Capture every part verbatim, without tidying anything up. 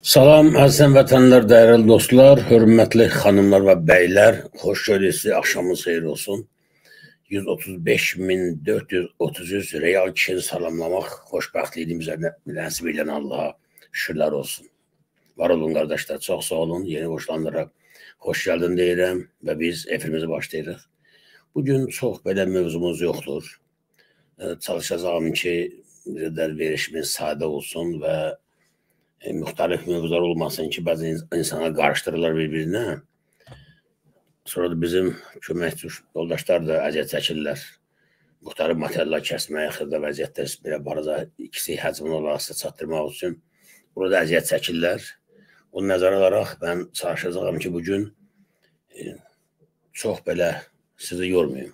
Salam, əziz vətənlər, dəyərli dostlar, hörmətli xanımlar və bəylər, xoş gördüksünüz, axşamınız xeyir olsun. yüz otuz beş min dörd yüz otuz üç real kişini salamlamaq xoşbəxtliyimizə nəsib edən Allaha şükürlər olsun. Var olun qardaşlar, çox sağ olun, yeni qoşulanlara xoş gəldin deyirəm və biz efirimizi başlayırıq. Bugün çox belə mövzumuz yoxdur. Çalışacağım ki, verişimiz sadə olsun və E, müxtəlif mövzular olmasın ki, bəzi insanlar qarışdırırlar bir-birinə. Sonra da bizim köməkçi yoldaşlar da əziyyət çəkirlər. Müxtəlif materiallar kəsməyə, xırda vəziyyətdə belə baraza ikisi həcmin olaraq sizə çatdırmaq üçün burada əziyyət çəkirlər. Onu nəzərə alaraq mən çalışacağım ki, bugün e, çox belə sizi yormayayım.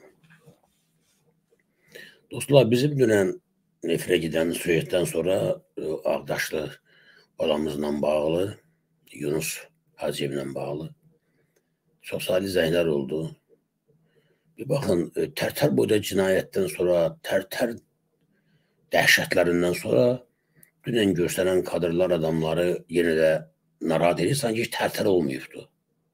Dostlar, bizim dünən efirə gedən süjetdən sonra e, Ağdaşlı balamızla bağlı, Yunus Hacıyevlə bağlı çox sayılı zənglər oldu. Bir baxın, Tərtər boyda cinayətdən sonra, Tərtər dəhşətlərindən sonra dünən göstərən kadrlar adamları yenə də narahat edir, sanki hiç Tərtər olmayıbdı.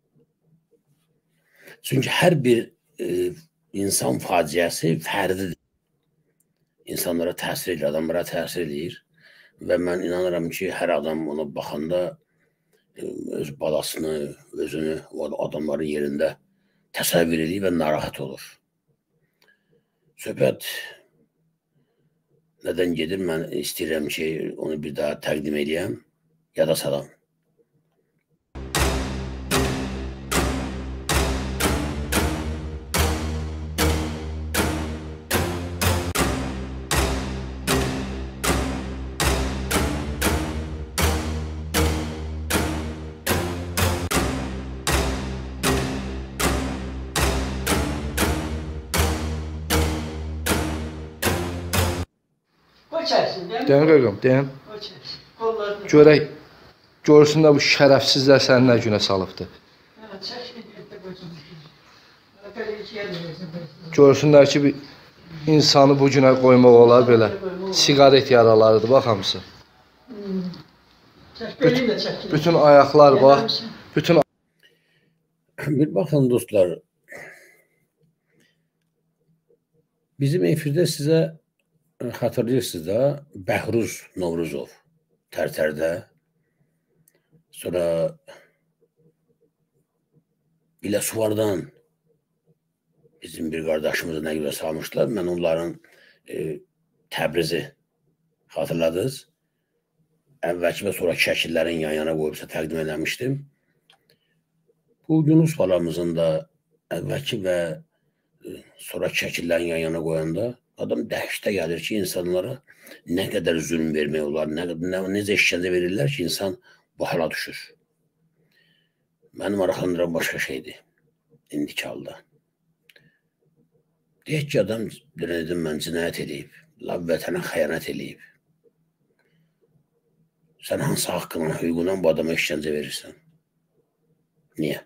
Çünki hər bir e, insan faciəsi fərdidir. İnsanlara təsir edir, adamlara təsir edir. Və mən inanıram ki, hər adam ona baxanda öz balasını, özünü o adamların yerində təsəvvür edir və narahat olur. Söhbət nədən gedir? Mən istəyirəm ki, onu bir daha təqdim edeyəm. Yada salam. Deyən qaqam, deyən. Görək, görsünlər bu şərəfsizlər səni nə günə salıbdır. Görsünlər ki, bir insanı bu günə qoymaq olar belə. Sigaret yaralarıdır, bax hamısı. Bütün, bütün ayaqlar bax, bütün... Bir baxın dostlar, bizim efirdə sizə xatırlayırsınız da, Bəhruz Novruzov Tərtərdə, sonra Biləsuvardan bizim bir qardaşımızı nə görə salmışlar. Mən onların e, Təbrizi xatırladınız. Əvvəlki və sonraki şəkillərin yan-yana qoyubsa təqdim eləmişdim. Bu Yunus balamızın da əvvəlki və e, sonraki şəkillərin yan-yana qoyanda adam dəhşətə gəlir ki, insanlara nə qədər zülm vermək olar, nə, nə, necə işgəncə verirlər ki, insan bu hala düşür. Mənim maraqlandıran başqa şeydir, indiki halda. Deyək ki, adam dedim, mən cinayət edib, lab vətənə xəyanət edib. Sən hansı haqqına, hüququndan bu adama işgəncə verirsən? Niyə?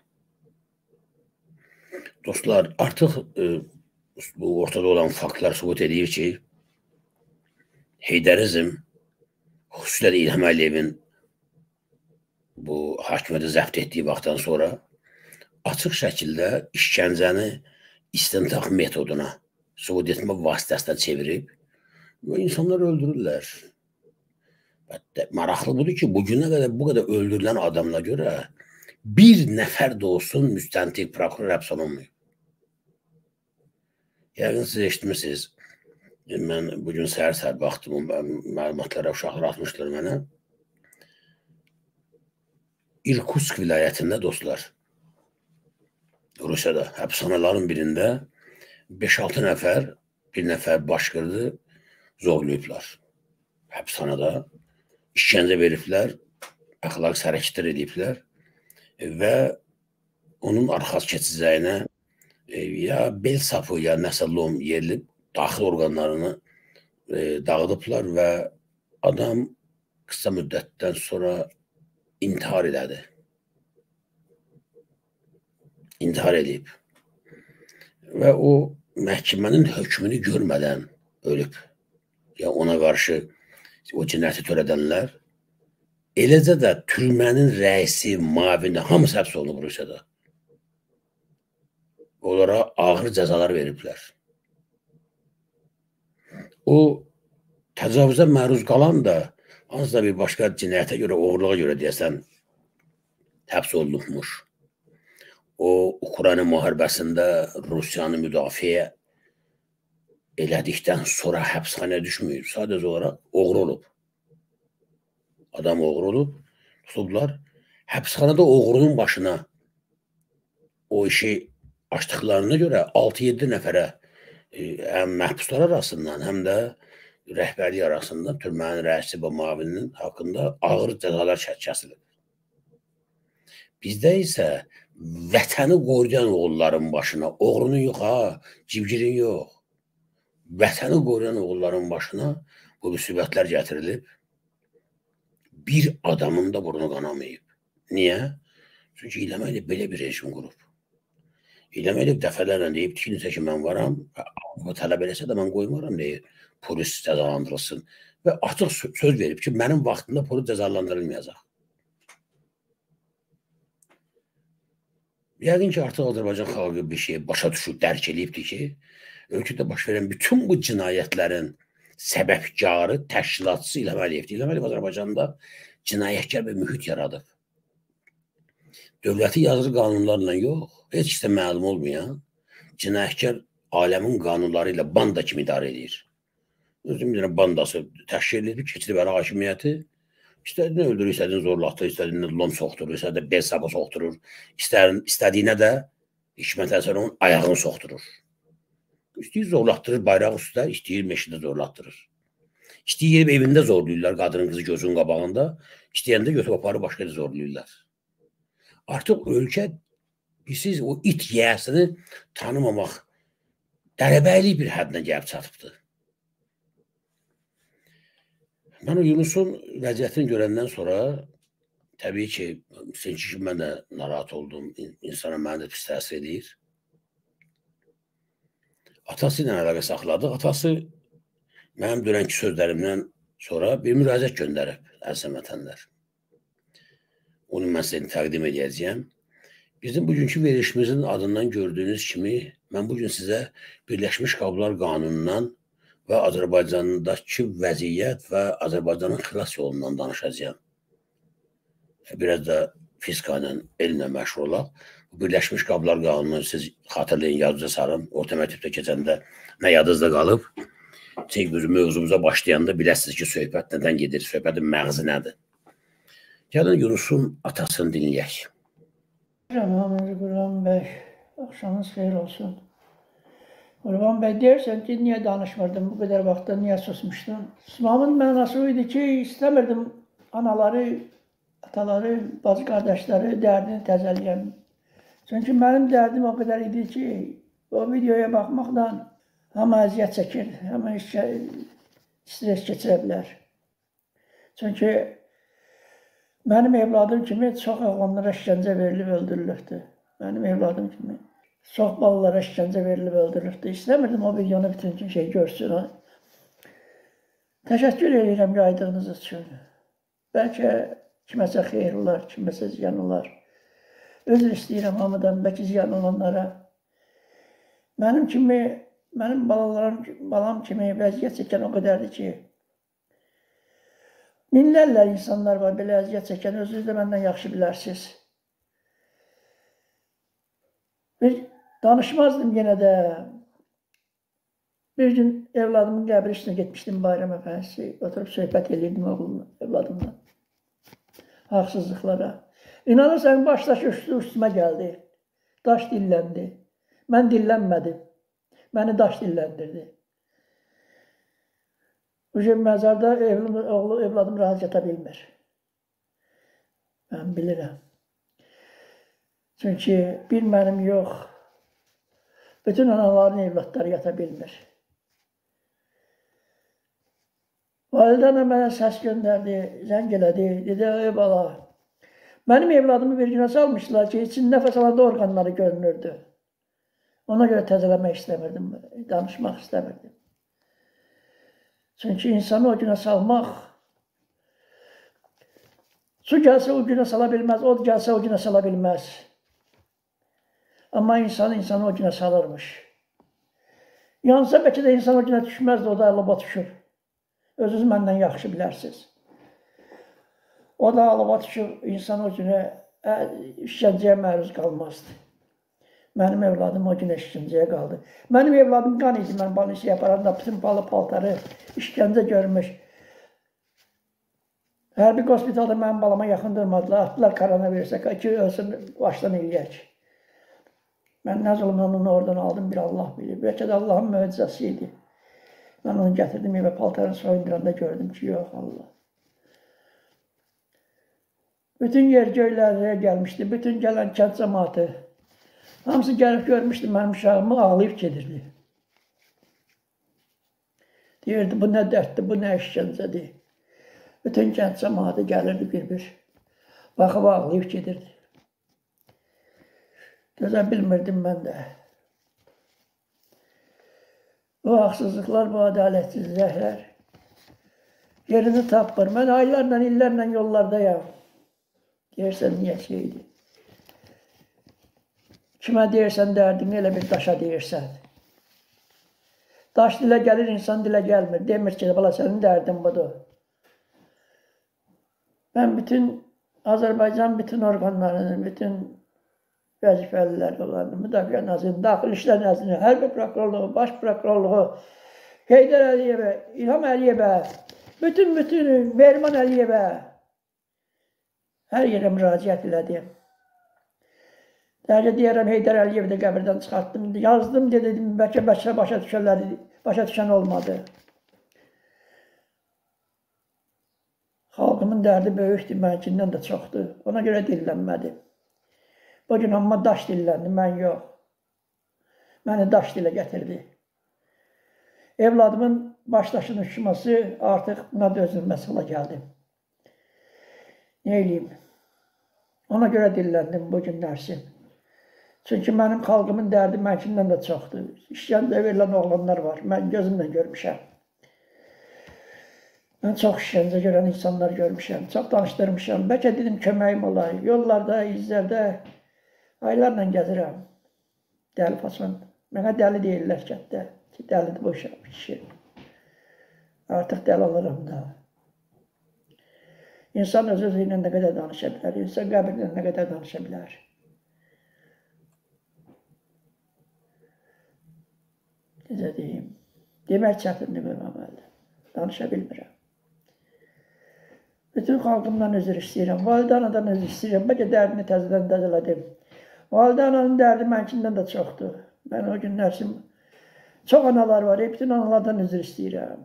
Dostlar, artıq e, bu ortada olan faktlar sübut edir ki, Heydərizm, xüsusilə də İlham Əliyevin bu hakimiyyəti zəbt etdiyi vaxtdan sonra açıq şəkildə işgəncəni istintaq metoduna, sübut etmə vasitəsinə çevirib və insanlar öldürürlər. Maraqlı budur ki, bugünə qədər bu qədər öldürülən adamla görə bir nəfər də olsun müstəntiq prokuror həbs olunmuyor. Yəqin siz eşitmişsiniz, mən bugün səhər-səhər baxdım, məlumatlara uşaqlar atmışlar mənə. İrkutsk vilayətində dostlar, Rusiyada, həbsxanaların birində beş altı nəfər, bir nəfər başqırdı, zorlayıblar. Həbsxanada işgəncə veriblər, əxlaq hərəkətlər ediblər və onun arxaz keçəcəyinə ya bel sapı, ya nəsə lom yerilib, daxil orqanlarını e, dağıdıblar və adam qısa müddətdən sonra intihar elədi. İntihar edib. Və o məhkəmənin hökmünü görmədən ölüb. Ya ona qarşı o cinayəti törədənlər Eləcə də türmənin rəisi, mavini, hamısı həbs olunub Rusiyada. Onlara ağır cəzalar veriblər. O təcavüzə məruz qalan da hansısa bir başqa cinayətə görə, oğurluğa görə deyəsən həbs olunmuş. O, Ukrayna müharibəsində Rusiyanı müdafiə elədikdən sonra həbsxanaya düşməyib. Sadəcə olaraq oğru olub. Adam oğru olub, tutublar. Həbsxanada oğrunun başına o işi açdıqlarına görə altı yeddi nəfərə həm məhbuslar arasından, həm də rəhbərlik arasında türmənin rəisi və mavininin haqqında ağır cəzalar kəsilib. Bizdə isə vətəni qoruyan oğulların başına, oğrunun yox ha, civgirin yox, vətəni qoruyan oğulların başına bu müsibətlər gətirilib. Bir adamın da burnu qanamayıb. Niyə? Çünki İlham Əliyev belə bir rejim qurub. İlham Əliyev dəfələrlə deyib ki, necə ki mən varam, tələb eləsə də mən qoymaram deyir, polis cəzalandırılsın. Və açıq söz verib ki, mənim vaxtımda polis cəzalandırılmayacaq. Yəqin ki, artıq Azərbaycan xalqı bir şey başa düşüb, dərk eləyibdir ki, ölkədə baş verən bütün bu cinayətlərin səbəbkarı, təşkilatçısı İlham Əliyevdir. İlham Əliyev Azərbaycanda cinayətkar bir mühit yaradıb. Dövləti yazılı qanunlarla yox, heç kəsə məlum olmayan cinayətkar aləmin qanunları ilə banda kimi idarə edir. Özüm bir bandası təşkil edib, keçirib ələ hakimiyyəti, istədiyini öldürür, istədiyini zorlatır, istədiyini lom soxdurur, istədiyini bel sabı soxdurur, istədiyinə də Hikmət Həsənovun ayağını soxdurur. İstəyir zorlatdırır bayraq üstə, istəyir meşədə zorlatdırır. İstəyir evində zorlayırlar, qadının qızı gözünün qabağında, istəyəndə götürüb aparı başqa da zorlayırlar. Artıq ölkə, siz o it yiyəsini tanımamaq, dərəbəylik bir həddinə gəlib çatıbdır. Mən o Yunusun vəziyyətini görəndən sonra, təbii ki, seçki kimi mən də narahat oldum, insana mənə də pis təsir edir. Atası ilə əlaqə saxladıq. Atası mənim dönənki sözlərimdən sonra bir müraciət göndərib, əziz vətəndaşlar. Onu mən sizə təqdim edəcəyəm. Bizim bugünkü verilişimizin adından gördüyünüz kimi, mən bugün sizə Birləşmiş Qablar Qanunundan və Azərbaycandakı vəziyyət və Azərbaycanın xilas yolundan danışacağım. Biraz da fizika ilə, elmlə məşğul olaq. Birləşmiş Qablar Qanunu siz xatırlayın, yadınıza sarın. Orta məktəbdə keçəndə nə yadınızda qalıb? Mövzumuza başlayanda biləsiniz ki, söhbət nədən gedir, söhbətin məğzi nədir? Gəlin Yunusun atasını dinləyək. Hamınızı Qurban bəy, axşamınız xeyir olsun. Qurban bəy, deyirsən ki, niyə danışmırdım, bu qədər vaxtda niyə susmuşdun? Susmamın mənası o idi ki, istəmirdim anaları, ataları, bacı qardaşları dərdini təzəliyəm. Çünki mənim dərdim o qədər idi ki, o videoya baxmaqdan hamı əziyyət çəkir, hamı stres keçirə bilər. Çünki mənim evladım kimi çox oğlanlara işgəncə verilib öldürülübdür. Mənim evladım kimi çox balalara işgəncə verilib öldürülübdür. İstəmirdim o videonu bütün şey görsün. Təşəkkür edirəm yaydığınız üçün. Bəlkə kiməsə xeyir olar, kiməsə ziyan olar. Özür istəyirəm hamıdan, bəlkə ziyan olanlara. Mənim kimi, mənim balalarım, balam kimi vəziyyət çəkən o qədərdir ki, minlərlə insanlar var belə əziyyət çəkən, özünüz də məndən yaxşı bilərsiniz. Bir danışmazdım yenə də. Bir gün evladımın qəbri üstünə getmişdim bayram əfəndisi, oturub söhbət edirdim oğlumla, evladımla. Haqsızlıqlara. İnanırsan, başdaşı üstümə gəldi. Daş dilləndi. Mən dillənmədim. Məni daş dilləndirdi. Bu gün məzarda oğlu, evladım rahat yata bilmir. Mən bilirəm. Çünki bir mənim yox, bütün anaların evlatları yata bilmir. Validənə mənə səs göndərdi, zəng elədi, dedi, ey bala, mənim evladımı bir günə salmışdılar ki, için nəfəs alanda orqanları görünürdü. Ona görə təzələmək istəmirdim, danışmaq istəmirdim. Çünki insanı o günə salmaq Su gelse o güne sala bilmez, od gelse o güne sala bilmez. Ama insan insanı o güne salırmış. Yansa bəlkə də insan o günə düşməzdi, o da alıba düşür. Özünüz məndən yaxşı bilərsiniz. O da alıba düşür, insan o günə işgəncəyə məruz qalmazdı. Mənim evladım o günə işgəncəyə qaldı. Mənim evladım qan idi, mən balisi yaparanda bütün balı paltarı işgəncə görmüş. Hərbi hospitalda mənim balama yaxın durmadılar, atdılar koronavirusa ki, ölsün, başdan eləyək. Mən nə zulmla onu oradan aldım, bir Allah bilir. Bəlkə də Allahın möcüzəsi idi. Mən onu gətirdim evə, paltarını soyunduranda gördüm ki, yox Allah. Bütün yer göylərə gəlmişdi, bütün gələn kənd cəmaatı. Hamısı gəlib görmüşdü, mənim uşağımı ağlayıb gedirdi. Deyirdi, bu nə dərddir, bu nə işgəncədir. Bütün kənd cəmaatı gəlirdi bir-bir. Baxıb ağlayıb gedirdi. Dözə bilmirdim mən də. Bu haqsızlıqlar, bu ədalətsizliklər yerini tapmır. Mən aylarla, illərlə yollardayam. Deyirsən, niyə şeydir? Kimə deyirsən dərdini, elə bir daşa deyirsən. Daş dilə gəlir, insan dilə gəlmir. Demir ki, bala, sənin dərdin budur. Mən bütün Azərbaycan bütün orqanlarını, bütün vəzifəlilər olanı, Müdafiə Nazirinin, Daxili İşlər Nazirinin, Hərbi Prokurorluğu, Baş Prokurorluğu, Heydər Əliyevə, İlham Əliyevə, bütün-bütün Mehriban Əliyevə hər yerə müraciət elədim. Dərəcə deyərəm, Heydər Əliyevi də qəbirdən çıxartdım, yazdım, dedim, bəlkə başa başa düşənlər, başa düşən olmadı. Xalqımın dərdi böyükdür, mənkindən də çoxdur. Ona görə dillənmədim. Bu gün amma daş dilləndi, mən yox. Məni daş dilə gətirdi. Evladımın başdaşının uçması artıq buna dözülməz hala gəldim. Nə eləyim? Ona görə dilləndim bu günlərsin. Çünki mənim xalqımın dərdi mənkindən də çoxdur. İşgəncə verilən oğlanlar var, mən gözümlə görmüşəm. Mən çox işgəncə görən insanlar görmüşəm, çox danışdırmışam. Bəlkə dedim, köməyim olar. Yollarda, izlərdə aylarla gəzirəm. Dəli fason. Mənə dəli deyirlər kətdə. Ki, dəlidir bu kişi. Artıq dəli oluram da. İnsan öz-özü ilə nə qədər danışa bilər, insan qəbirlə nə qədər danışa bilər. Necə deyim? Demək çətindir mənim əməldə. Danışa bilmirəm. Bütün xalqımdan özür istəyirəm. Validə anadan özür istəyirəm. Bəlkə dərdini təzədən təzələdim. Validə ananın dərdi mənkindən də çoxdur. Mən o günlərsim, çox analar var, bütün analardan özür istəyirəm.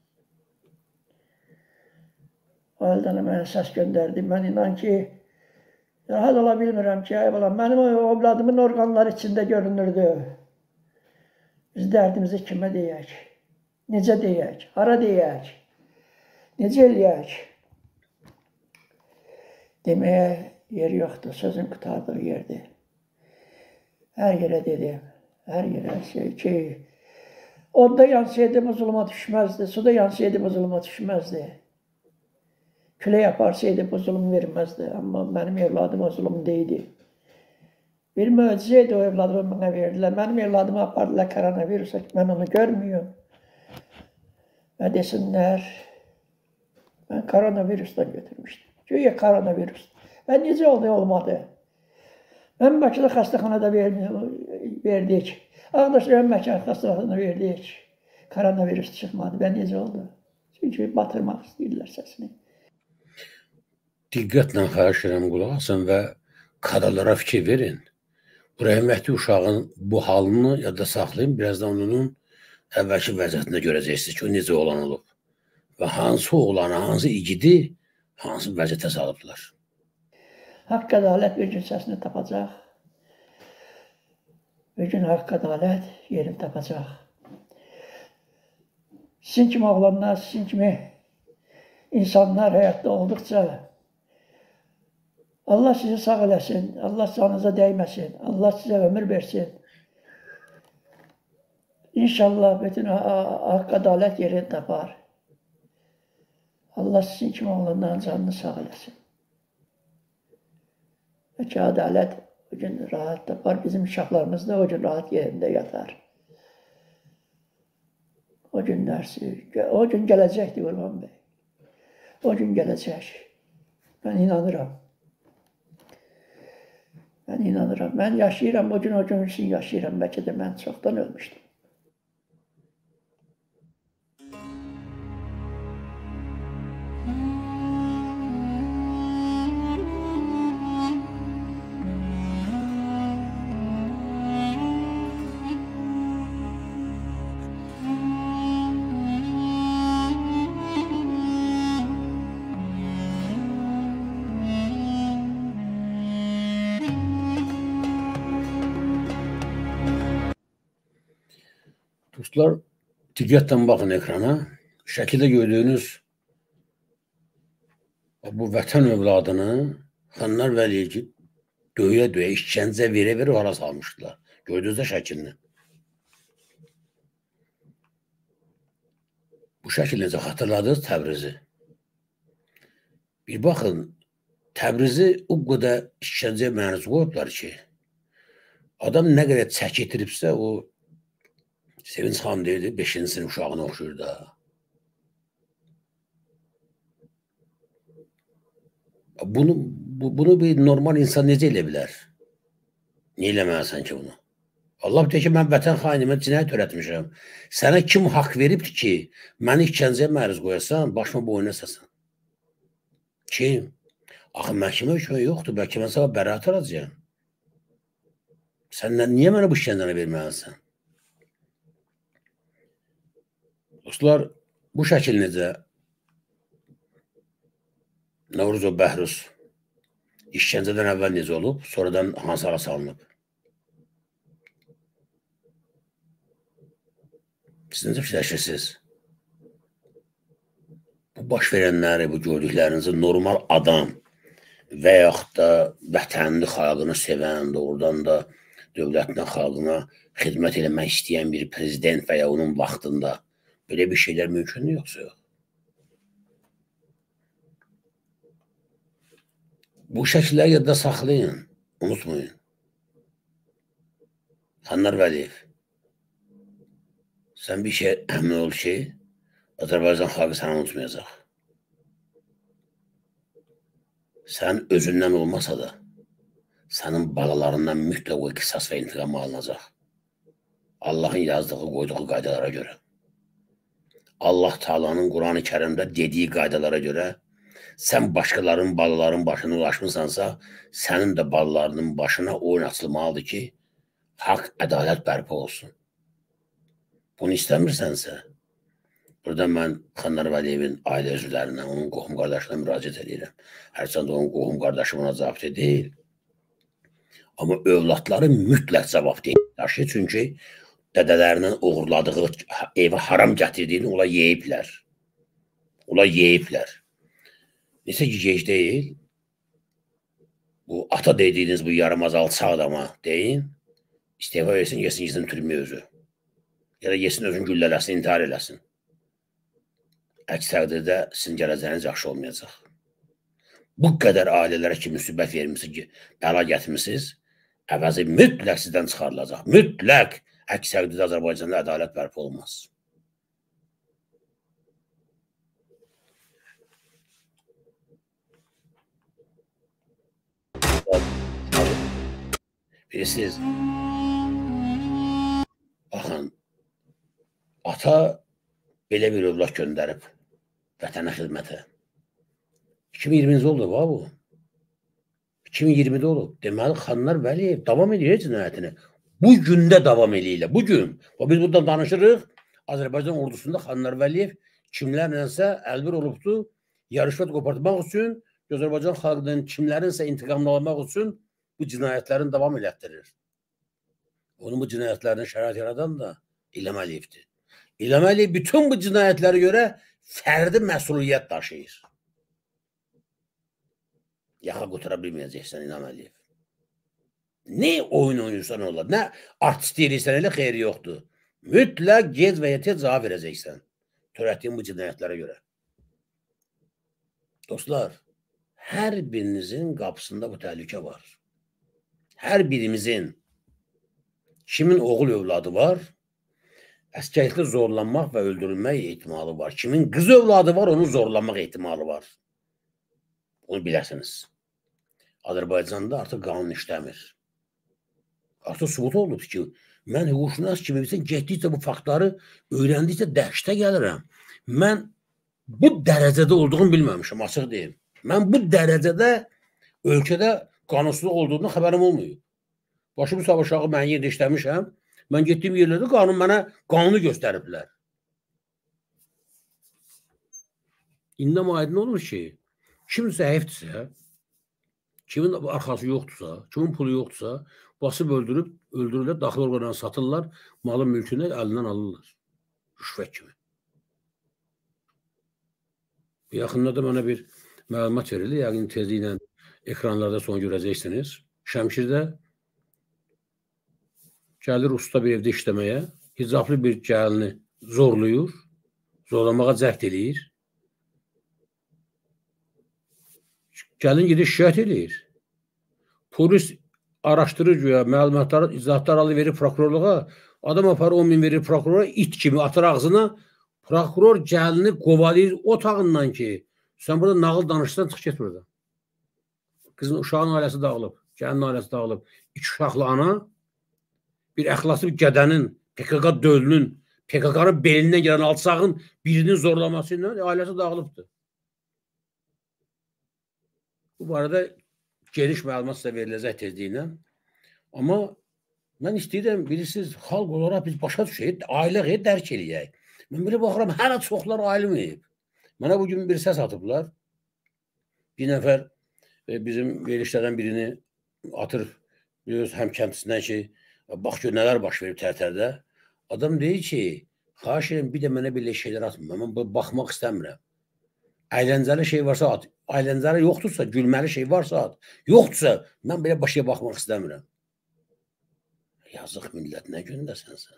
Validə ana mənə səs göndərdi. Mən inan ki, rahat ola bilmirəm ki, ay balam, mənim ovladımın orqanları içində görünürdü. Biz dərdimizi kimə deyək? Necə deyək? Hara deyək? Necə eləyək? Deməyə yer yoxdur, sözün qutardığı yerdir. Hər yerə dedim, hər yerə şey ki, odda yansıydı bu zuluma düşməzdi, suda yansıydı bu zuluma düşməzdi. Külək aparsaydı bu zulum verməzdi, amma mənim evladım o zulum deyildi. Bir möcüzə idi o evladımı mənə verdilər, mənim evladımı apardılar koronavirusa, mən onu görmüyorum. Və desinlər, mən koronavirusdan götürmüşdüm. Güya koronavirus. Və necə oldu, olmadı. Mən Bakıda xəstəxanada verdik. Ağdaş Rəhəm Məkan xəstəxanada verdik. Koronavirus çıxmadı. Və necə oldu? Çünki batırmaq istəyirlər səsini. Diqqətlə xahiş edirəm, qulaq asın və kadrlara fikir verin. Bu rəhmətli uşağın bu halını yadda saxlayın. Birazdan onun əvvəlki vəziyyətində görəcəksiniz ki, o necə olan olub. Və hansı oğlanı, hansı igidi hansı vəziyyətə salıbdılar. Haqq ədalət bir gün səsini tapacaq. Bir gün haqq ədalət yerini tapacaq. Sizin kimi oğlanlar, sizin kimi insanlar həyatda olduqca Allah sizi sağ eləsin, Allah canınıza dəyməsin, Allah sizə ömür versin. İnşallah bütün haqq ədalət yerini tapar. Allah sizin kimi oğlanların canını sağ eləsin. Belki adalet o gün rahat tapar. Bizim uşaqlarımız da o gün rahat yerinde yatar. O günler, o gün gelecekti Qurban Bey. O gün gelecek. Ben inanıram. Ben inanıram. Ben yaşayıram, o gün o gün için yaşayıram. Belki de ben çoktan ölmüştüm. Dostlar, diqqətlə baxın ekrana. Şəkildə gördüyünüz bu vətən övladını Xanlar Vəliyev döyə-döyə, işgəncə verə-verə hara salmışdılar. Gördünüz də şəkilini. Bu şəkil necə xatırladınız Təbrizi? Bir baxın, Təbrizi o qədər işgəncəyə məruz qoyublar ki, adam nə qədər çək etiribsə, o Sevinç xanım deyildi, beşinci sinif uşağına oxşuyur da. Bunu, bu, bunu bir normal insan necə elə bilər? Niyə eləməlisən ki bunu? Allah deyir ki, mən vətən xainimə cinayət törətmişəm. Sənə kim haqq veribdir ki, məni işgəncəyə məruz qoyasan, başıma boyuna səsən? Kim? Axı məhkəmə hökmü yoxdur, bəlkə mən sana bəraət alacağım. Sən niyə mənə bu işgəncəni verməlisən? Dostlar, bu şəkil necə? Novruzov Bəhruz işgəncədən əvvəl necə olub, sonradan hansı ara salınıb? Siz necə fikirləşirsiniz? Bu baş verənləri, bu gördüklərinizi normal adam və yaxud da vətənli xalqını sevən, doğrudan da dövlətinə, xalqına xidmət eləmək istəyən bir prezident və ya onun vaxtında belə bir şeylər mümkündür yoxsa yox? Bu şəkilləri yadda saxlayın, unutmayın. Xanlar Vəliyev, sən bir şey əmin ol ki, Azərbaycan xalqı səni unutmayacaq. Sənin özündən olmasa da, sənin balalarından mütləq o qisas və intiqam alınacaq. Allahın yazdığı, qoyduğu qaydalara görə. Allah Taala'nın Quran-ı Kərimdə dediyi qaydalara görə sən başqalarının balaların başına ulaşmışsansa, sənin də balalarının başına oyun açılmalıdır ki, haqq, ədalət bərpa olsun. Bunu istəmirsənsə, burada mən Xanlar Vəliyevin ailə üzvlərinə, onun qohum qardaşına müraciət edirəm. Hərçənd onun qohum qardaşı buna cavabdeh deyil. Amma övladları mütləq cavabdeh daşıyır. Çünki dədələrinin uğurladığı, evə haram gətirdiyini ola yeyiblər. Ola yeyiblər. Nesə ki, gec deyil, bu ata dediyiniz bu yaramaz alçaq adama deyin, istefa versin, yesin, yesin türmə özü. Ya da yesin özün güllələsin, intihar eləsin. Əks təqdirdə sizin gələcəyiniz yaxşı olmayacaq. Bu qədər ailələrə ki, müsibət vermişsiniz ki, bəla gətirmişsiniz, əvəzi mütləq sizdən çıxarılacaq. Mütləq əks təqdirdə Azərbaycanda ədalət bərpa olmaz. Bilirsiniz, baxın, ata belə bir övlad göndərib vətənə xidmətə. iki min iyirminci oldu bu. iki min iyirmidə olub. Deməli, Xanlar Vəliyev davam edir cinayətini. Bu gündə davam edirlər. Bu gün. Biz buradan danışırıq. Azərbaycan ordusunda Xanlar Vəliyev kimlərlənsə əlbir olubdur. Yarışvat qopartmaq üçün, Azərbaycan xalqının kimlərinsə intiqamlamaq üçün bu cinayətlərin davam elətdirir. Onun bu cinayətlərini şərait yaradan da İlham Əliyevdir. İlham Əliyev bütün bu cinayətlərə görə fərdi məsuliyyət daşıyır. Yaxa qutara bilməyəcəksən İlham Əliyev. Nə oyun oynayırsan olar, nə artist deyirsən, elə xeyri yoxdur. Mütləq gec və ya tez cavab verəcəksən törətdiyin bu cinayətlərə görə. Dostlar, hər birinizin qapısında bu təhlükə var. Hər birimizin kimin oğul övladı var, əskərlikdə zorlanmaq və öldürülmək ehtimalı var. Kimin qız övladı var, onu zorlanmaq ehtimalı var. Bunu biləsiniz. Azərbaycanda artıq qanun işləmir. Artıq sübut olub ki, mən hüquqşünas kimi bilsən, getdikcə bu faktları öyrəndikcə dəhşətə gəlirəm. Mən bu dərəcədə olduğunu bilməmişim, açıq deyim. Mən bu dərəcədə ölkədə qanunsuzluq olduğunu xəbərim olmuyor. Başım sabah aşağı mən yerdə işləmişəm. Mən getdiyim yerlərdə qanun mənə qanunu göstəriblər. İndi aydın olur ki, kim zəifdirsə, kimin arxası yoxdursa, kimin pulu yoxdursa, basıb öldürüb, öldürürlər, daxil orqanlarına satırlar, malın mülkünü əlindən alırlar. Rüşvət kimi. Yaxında da mənə bir məlumat verildi, yəqin tezliklə ekranlarda son görəcəksiniz. Şəmkirdə gəlir usta bir evdə işləməyə, hicablı bir gəlini zorluyur, zorlamağa cəhd eləyir. Gəlin gedir şikayət edir. Polis araşdırır güya, məlumatları, izahatlar alır, verir prokurorluğa. Adam aparır on min verir prokurora, it kimi atır ağzına. Prokuror gəlini qovalayır otağından ki, sən burada nağıl danışsan, çıx get burada. Qızın, uşağın ailəsi dağılıb, gəlinin ailəsi dağılıb. İki uşaqlı ana, bir əxlaslı bir qədənin, P K K dölünün, P K K'nın belindən gələn alçağın birinin zorlaması ilə ailəsi dağılıbdır. Bu barədə geniş məlumat sizə veriləcək tezliklə. Amma mən istəyirəm, bilirsiniz, xalq olaraq biz başa düşək, ailəyə dərk eləyək. Mən belə baxıram, hələ çoxlar ayrılmayıb. Mənə bugün bir səs atıblar. Bir nəfər bizim verilişlərdən birini atır, biliyoruz, həmkəntisindən ki, bax ki, nələr baş verib Tərtərdə. Adam deyir ki, xahiş edirəm, bir də mənə belə şeylər atmır. Mən baxmaq istəmirəm. Əyləncəli şey varsa at. Əyləncəli yoxdursa, gülməli şey varsa at. Yoxdursa, mən belə başa baxmaq istəmirəm. Yazıq millət, nə gündəsən sən?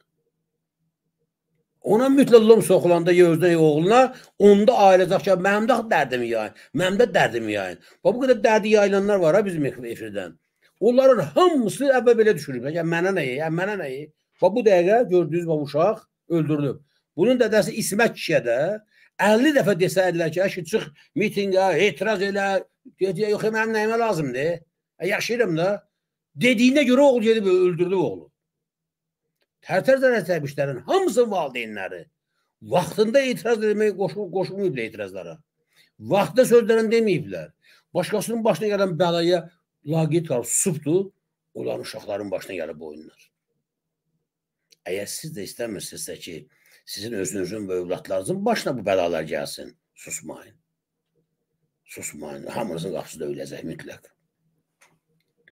Ona mütləq soxulanda ya özünə, ya oğluna, onda ailəcək ki, mənim də dərdimi yayın, mənim də dərdimi yayın. Bu qədər dərdi yayılanlar var ha bizim efirdən. Onların hamısı əvvəl belə düşürüb. Yəni, mənə nəyi, yəni, mənə nəyi? Bu dəqiqə gördüyünüz bu uşaq öldürülüb. Bunun dədəsi İsmət kişiyə də əlli dəfə desəydilər ki, ki, çıx mitingə, etiraz elə, deyəcək, yox, mənim nəyimə lazımdır, yaşayırım da. Dediyinə görə oğul gedib öldürdü oğlu. Tərtər zərəsəbişlərin hamısı valideynləri vaxtında etiraz edilməyi qoşulmayıblar etirazlara. Vaxtda sözlərini deməyiblər. Başqasının başına gələn bəlaya laqeyd qalıb susubdur, onların uşaqların başına gəlib oyunlar. Əgər siz də istəmirsinizsə ki, sizin özünüzün və övladlarınızın başına bu bəlalar gəlsin, susmayın. Susmayın. Hamınızın qapısı da öləcək mütləq.